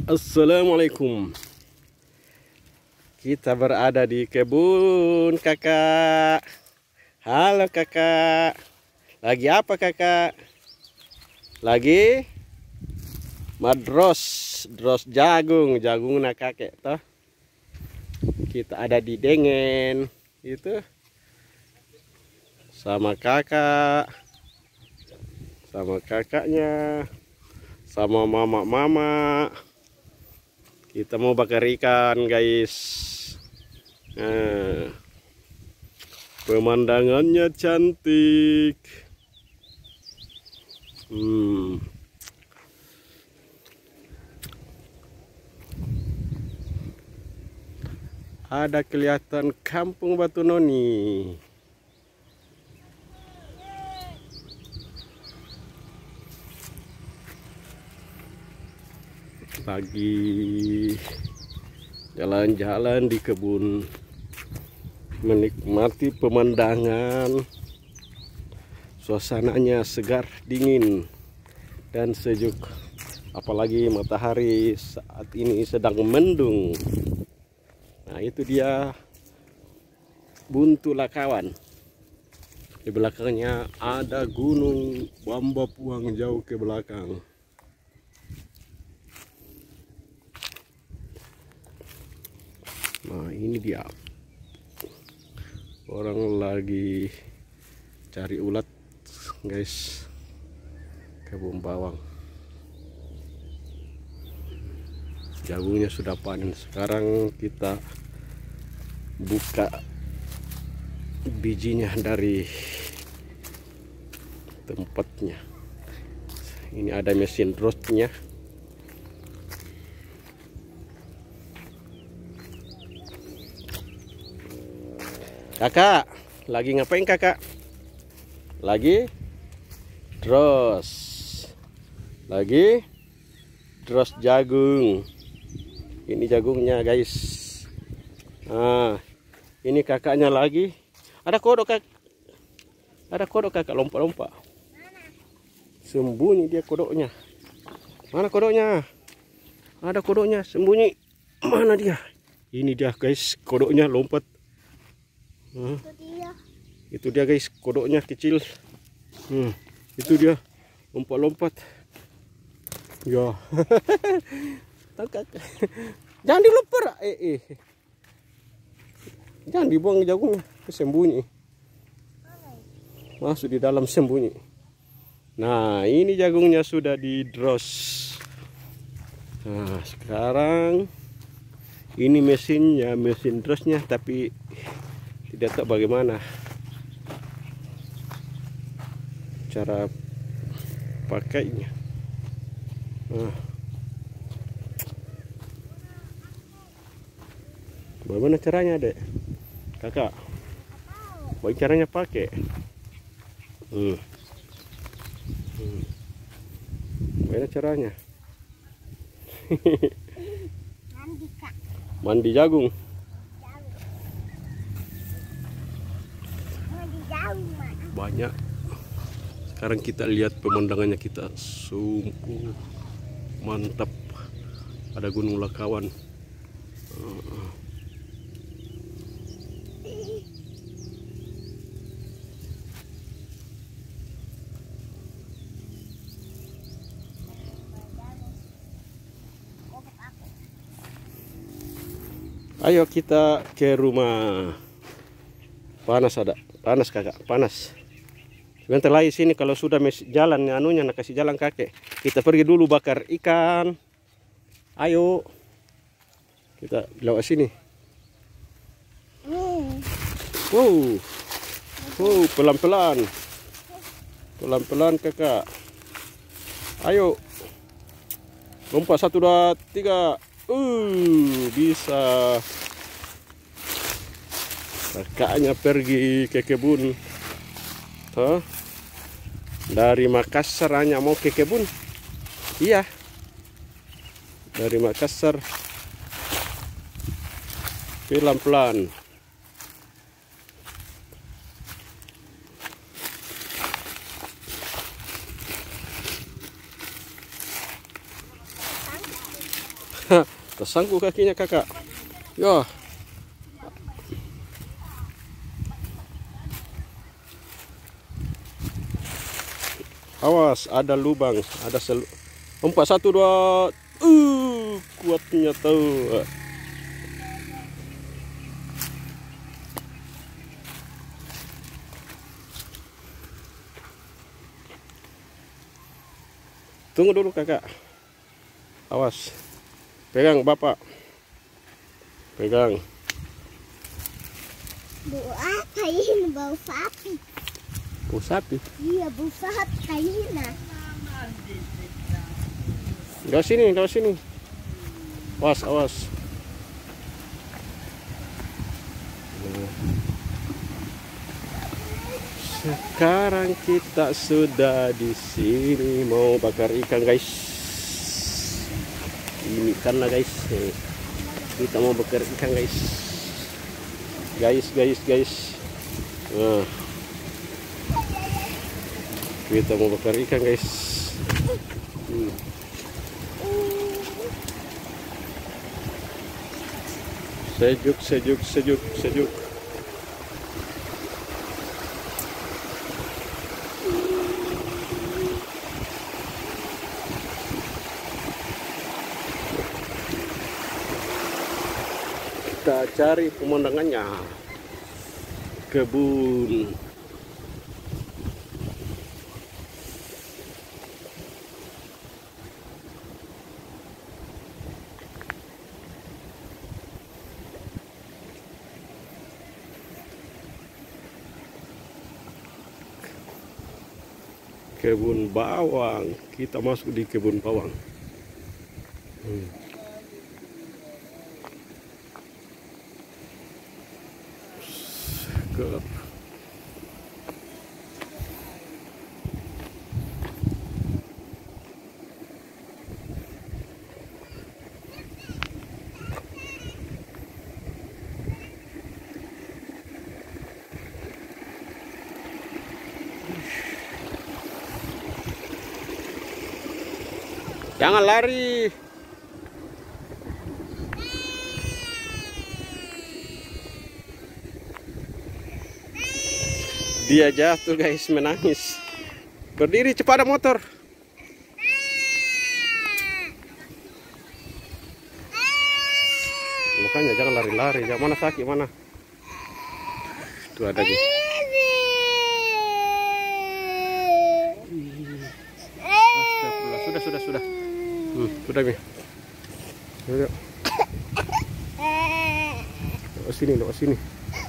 Assalamualaikum. Kita berada di kebun kakak. Halo kakak. Lagi apa kakak? Lagi madros, dros jagung nak kakek toh. Kita ada di Dengen itu sama kakak, sama kakaknya, sama mama. Kita mau bakar ikan guys. Nah, pemandangannya cantik. Ada kelihatan kampung Batu Noni. Lagi jalan-jalan di kebun, menikmati pemandangan. Suasananya segar, dingin, dan sejuk. Apalagi matahari saat ini sedang mendung. Nah, itu dia Buntu Lakawan. Di belakangnya ada gunung Bambapuang jauh ke belakang. Nah, ini dia. Orang lagi cari ulat, guys. Kebun bawang. Jagungnya sudah panen. Sekarang kita buka bijinya dari tempatnya. Ini ada mesin roastnya. Kakak, lagi ngapain kakak? Lagi dros. Lagi dros jagung. Ini jagungnya guys. Nah, ini kakaknya lagi. Ada kodok kak. Ada kodok kakak lompat-lompat. Sembunyi dia kodoknya. Mana kodoknya? Ada kodoknya sembunyi. Mana dia? Ini dia guys, kodoknya lompat. Itu dia guys, kodoknya kecil. Itu dia lompat-lompat. Ya. Tangkap. Jangan dileper. Jangan dibuang jagungnya, sembunyi. Masuk di dalam sembunyi. Nah, ini jagungnya sudah didros. Nah, sekarang ini mesinnya, mesin drosnya, tapi tidak tahu bagaimana cara pakainya. Bagaimana caranya, Dek? Kakak, bagaimana caranya pakai? Bagaimana caranya? Mandi, Kak. Mandi jagung. Banyak. Sekarang kita lihat pemandangannya, kita sungguh mantap. Ada Gunung Lakawan. Ayo kita ke rumah. Panas ada, panas kakak, panas. Sebentar lagi sini kalau sudah jalan anunya nak kasih jalan kakek. Kita pergi dulu bakar ikan. Ayo. Kita lewat sini. Pelan-pelan. Pelan-pelan kakak. Ayo. Lompat 1, 2, 3. Bisa. Kakaknya pergi ke kebun. Tuh. Dari Makassar hanya mau ke kebun. Iya. Dari Makassar. Pelan-pelan. Tersangkut kakinya kakak. Yo. Awas, ada lubang, ada lompat 1 2. Kuatnya tahu. Tunggu dulu kakak. Awas. Pegang bapak. Pegang. Bau apa ini? Bau sapi. Bau sapi? Iya, bau sapi kayaknya. Lewat sini, lewat sini. Awas, awas. Sekarang kita sudah di sini mau bakar ikan, guys. Ini karena guys, kita mau bakar ikan, guys. Guys. Nah, kita mau bakar ikan, guys. Sejuk. Kita cari pemandangannya. Kebun. Kebun bawang. Kita masuk di kebun bawang. Gelap. Jangan lari. Dia jatuh, guys, menangis. Berdiri, cepat, ada motor. Makanya jangan lari-lari. Jangan, mana sakit, mana? Itu ada guys. Astagfirullah. Sudah. Sudah, Mi. Yuk. Lewat sini.